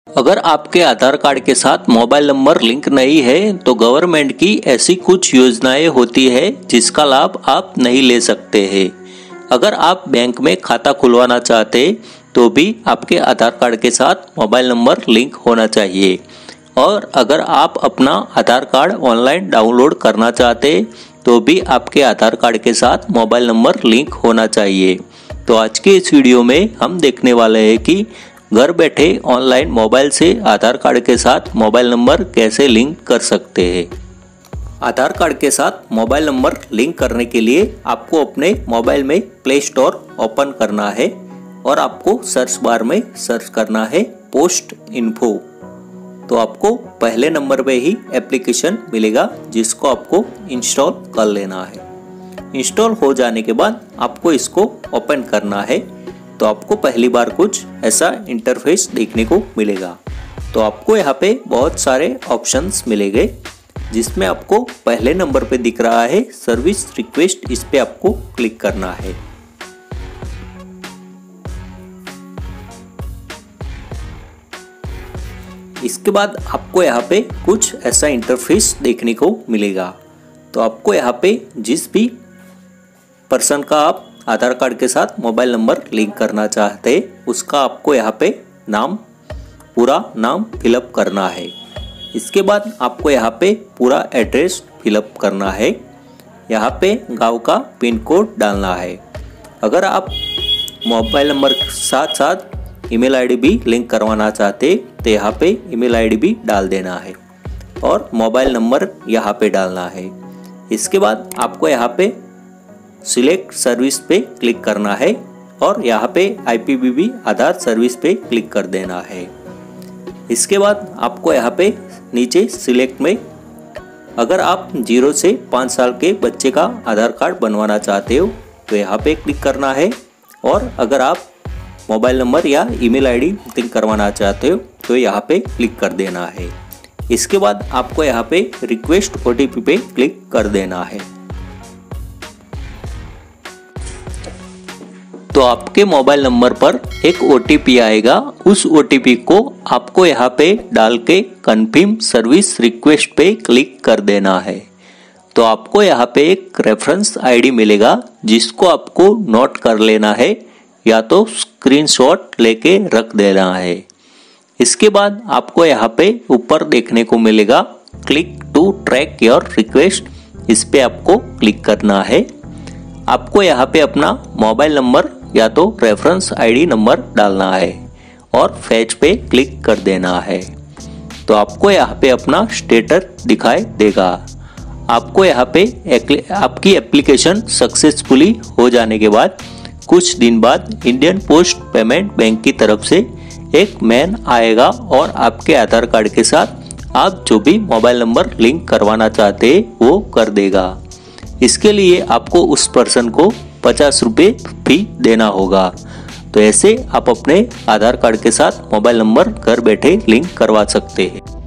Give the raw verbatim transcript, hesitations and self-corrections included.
अगर आपके आधार कार्ड के साथ मोबाइल नंबर लिंक नहीं है तो गवर्नमेंट की ऐसी कुछ योजनाएं होती है जिसका लाभ आप नहीं ले सकते हैं। अगर आप बैंक में खाता खुलवाना चाहते तो भी आपके आधार कार्ड के साथ मोबाइल नंबर लिंक होना चाहिए। और अगर आप अपना आधार कार्ड ऑनलाइन डाउनलोड करना चाहते तो भी आपके आधार कार्ड के साथ मोबाइल नंबर लिंक होना चाहिए। तो आज के इस वीडियो में हम देखने वाले हैं कि घर बैठे ऑनलाइन मोबाइल से आधार कार्ड के साथ मोबाइल नंबर कैसे लिंक कर सकते हैं। आधार कार्ड के साथ मोबाइल नंबर लिंक करने के लिए आपको अपने मोबाइल में प्ले स्टोर ओपन करना है और आपको सर्च बार में सर्च करना है पोस्ट इन्फो। तो आपको पहले नंबर पे ही एप्लीकेशन मिलेगा जिसको आपको इंस्टॉल कर लेना है। इंस्टॉल हो जाने के बाद आपको इसको ओपन करना है। तो आपको पहली बार कुछ ऐसा इंटरफेस देखने को मिलेगा। तो आपको यहाँ पे बहुत सारे ऑप्शंस मिलेंगे जिसमें आपको पहले नंबर पे दिख रहा है सर्विस रिक्वेस्ट, इस पे आपको क्लिक करना है। इसके बाद आपको यहाँ पे कुछ ऐसा इंटरफेस देखने को मिलेगा। तो आपको यहाँ पे जिस भी पर्सन का आप आधार कार्ड के साथ मोबाइल नंबर लिंक करना चाहते हैं उसका आपको यहाँ पे नाम, पूरा नाम फिलअप करना है। इसके बाद आपको यहाँ पे पूरा एड्रेस फिलअप करना है। यहाँ पे गांव का पिन कोड डालना है। अगर आप मोबाइल नंबर के साथ साथ ईमेल आईडी भी लिंक करवाना चाहते तो यहाँ पे ईमेल आईडी भी डाल देना है और मोबाइल नंबर यहाँ पे डालना है। इसके बाद आपको यहाँ पे सिलेक्ट सर्विस पे क्लिक करना है और यहाँ पे I P B B Aadhaar service पे क्लिक कर देना है। इसके बाद आपको यहाँ पे नीचे सिलेक्ट में अगर आप जीरो से पाँच साल के बच्चे का आधार कार्ड बनवाना चाहते हो तो यहाँ पे क्लिक करना है। और अगर आप मोबाइल नंबर या ईमेल आईडी लिंक करवाना चाहते हो तो यहाँ पे क्लिक कर देना है। इसके बाद आपको यहाँ पे रिक्वेस्ट ओ टी पी पे क्लिक कर देना है। तो आपके मोबाइल नंबर पर एक ओ टी पी आएगा। उस ओ टी पी को आपको यहाँ पे डाल के कन्फर्म सर्विस रिक्वेस्ट पे क्लिक कर देना है। तो आपको यहाँ पे एक रेफरेंस आईडी मिलेगा जिसको आपको नोट कर लेना है या तो स्क्रीनशॉट लेके रख देना है। इसके बाद आपको यहाँ पे ऊपर देखने को मिलेगा click to track your request, इस पे आपको क्लिक करना है। आपको यहाँ पे अपना मोबाइल नंबर या तो रेफरेंस आईडी नंबर डालना है और फैच पे क्लिक कर देना है। तो आपको यहाँ पे अपना स्टेटस दिखाई देगा। आपको यहाँ पे आपकी एप्लीकेशन सक्सेसफुली हो जाने के बाद कुछ दिन बाद इंडियन पोस्ट पेमेंट बैंक की तरफ से एक मैन आएगा और आपके आधार कार्ड के साथ आप जो भी मोबाइल नंबर लिंक करवाना चाहते हैं वो कर देगा। इसके लिए आपको उस पर्सन को पचास रुपये फी देना होगा। तो ऐसे आप अपने आधार कार्ड के साथ मोबाइल नंबर घर बैठे लिंक करवा सकते हैं।